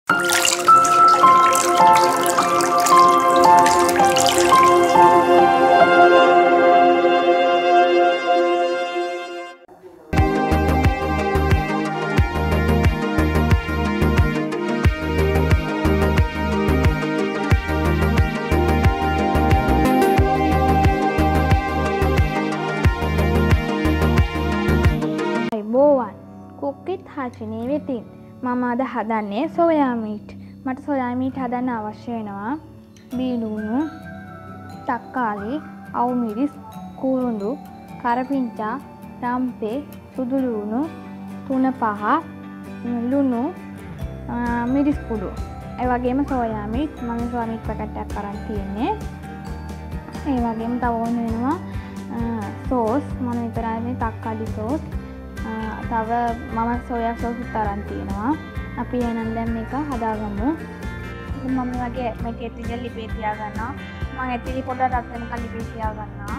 Cook with Hashini within. මම අද හදන්නේ සෝයා මීට්. මට සෝයා මීට් හදන්න අවශ්‍ය වෙනවා බීලුණු, තක්කාලි, අවු මිරිස්, කුරුඳු, කරපිංචා, රම්පේ, සුදු ලුණු, තුන පහ, ලුණු, මිරිස් කුඩු. ඒ වගේම සෝයා මීට් මම සෝයා මීට් පැකට් එකක් අරන් තියෙන්නේ. ඒ වගේම තව ඕන වෙනවා සෝස්. මම විතරයි තක්කාලි සෝස්. තව මම සෝයා සෝස් උතරන් තියෙනවා. අපි එහෙනම් දැන් මේක හදාගමු. මම වගේ මේක ඇතුලේ ලිපේ තියා ගන්නවා. මම ඇතුලේ පොඩ්ඩක් රත් වෙනකන් ලිපේ තියා ගන්නවා.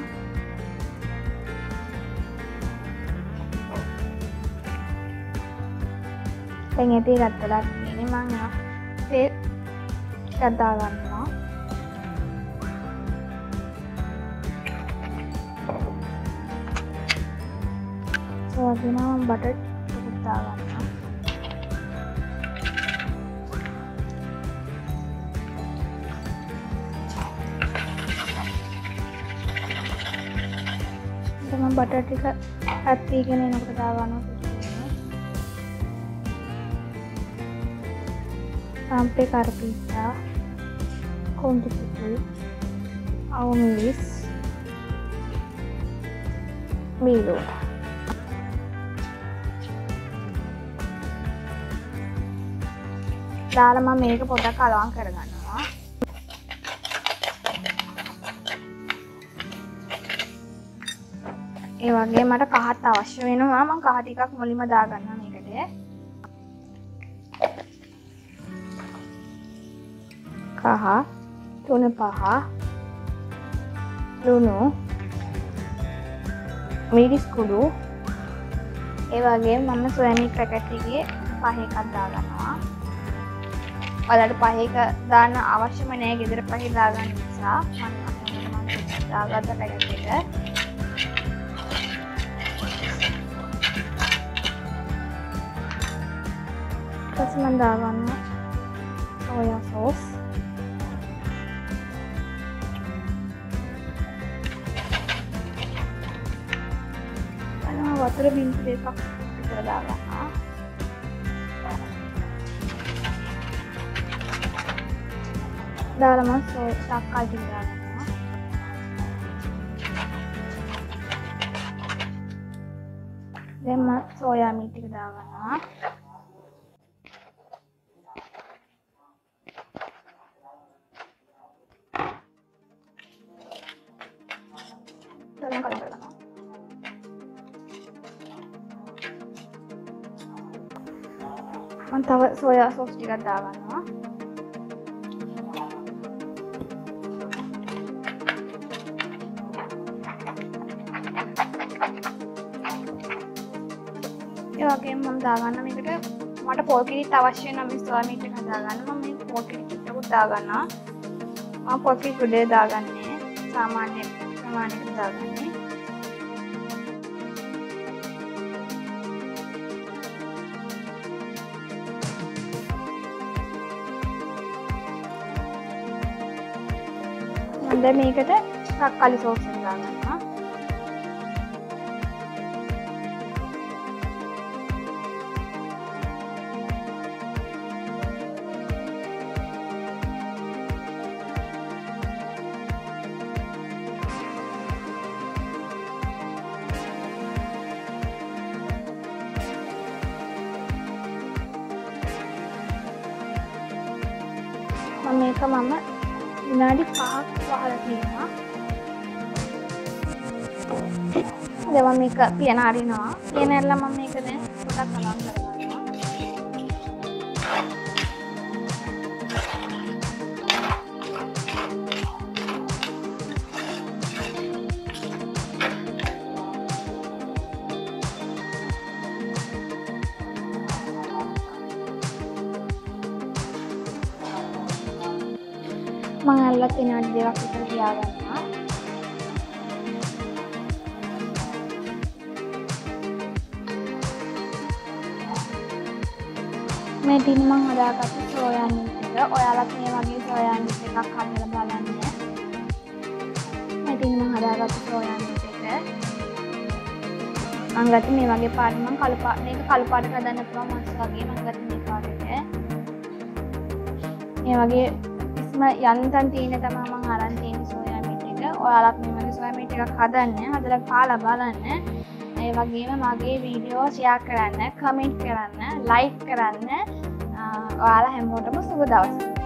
දැන් ඇතුලේ රත් වෙලා තියෙන්නේ. මම ඒ හදා ගන්නවා. වගේම බටර් ටිකක් දාගන්නවා. මම බටර් ටික ඇත් වීගෙන එනකොට දාගන්නවා. රම්පේ කරපිංචා, කොඳු පුටු, අවු මිරිස්, මීලු. දාලා මම මේක පොඩ්ඩක් කලවම් කරගන්නවා. ඒ වගේ මට කහත් අවශ්‍ය වෙනවා. මම කහ ටිකක් මුලින්ම දාගන්නවා මේකට. කහ, තුන පහ, ලුණු, මිරිස් කුඩු. ඒ වගේම මම සෝයා මීට් පැකට් එකේ පහ එකක් දාගන්නවා. ඔයාලට පහ එක දාන්න අවශ්‍යම නැහැ ගෙදර පහ දාගන්න නිසා මම දාගත්ත පැකට් එක. ඊට මම දාගන්න සෝයා සෝස්. වතුර බින්දු දෙකක් විතර දාගන්නවා. දාලා මම තක්කාලි ටික දාගන්නවා. දැන් මම සෝයා මීට් ටික දාගන්නවා. මම තව සෝයා සෝස් ටිකක් දාගන්නවා. ඒ වගේම මම දාගන්න මේකට මට පොල් කිරිත් අවශ්‍ය වෙන මේ සෝයා මීට් එක දාගන්න. මම මේ පොල් කිරිත් ටිකක් දාගන්නවා. මම පොල් කිරිත් උඩේ දාගන්නේ සාමාන්‍ය ප්‍රමාණයකට දාගන්නේ. දැන් මේකට තක්කාලි සෝස් එක දාගන්නවා. මේක මම විනාඩි 5ක් වහලා තියෙනවා. දැන් මම මේක පියන අරිනවා. පියන ඇරලා මම මේක දැන් පොඩක් කලවම් කරගන්නවා. මම අල්ලත් විනාඩි 2ක් විතර තියාගන්නවා. මේ ටින් මම හදාගත්ත සෝයා මීට් එක. ඔයාලත් මේ වගේ සෝයා මීට් එකක් හදලා බලන්න. මේ ටින් මම හදාගත්ත සෝයා මීට් එක. මම ගත්තේ මේ වගේ පාට. මම කළු පාට මේක කළු පාට හදන්න පුළුවන් මස් වගේ. මම ගත්තේ මේ පාට එක. මේ වගේ ඉස්ම යන්තම් තියෙන තමයි මම අරන් තියෙන සෝයා මීට් එක. ඔයාලත් මේ වගේ සෝයා මීට් එකක් හදන්න. හදලා කාලා බලන්න. ඒ වගේම මගේ වීඩියෝ ෂෙයා කරන්න, කමෙන්ට් කරන්න, ලයික් කරන්න. ඔයාලා හැමෝටම සුබ දවසක්.